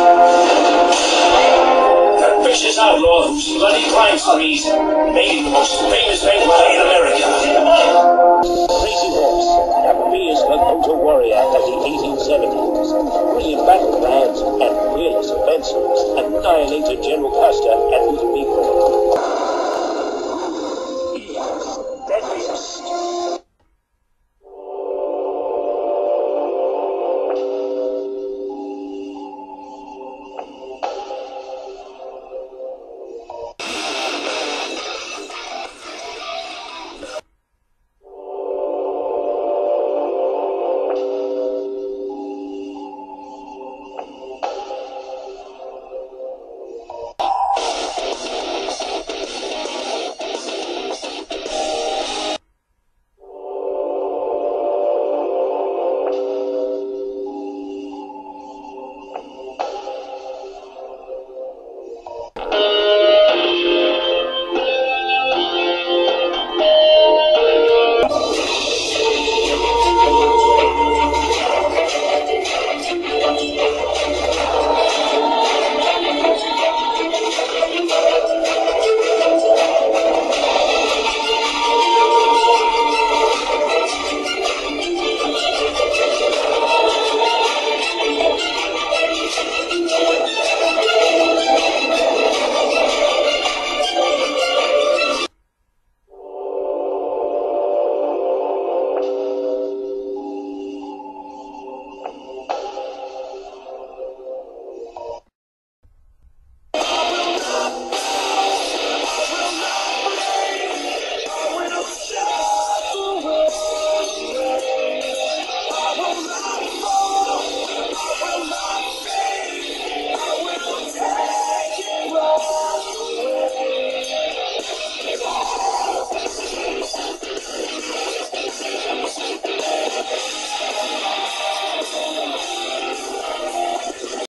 That vicious outlaw whose bloody crime sprees made him the most famous vampire in America. Crazy Horse, a fierce Lakota warrior of the 1870s. Brilliant battle plans and fearless offensives annihilated General Custer and his people.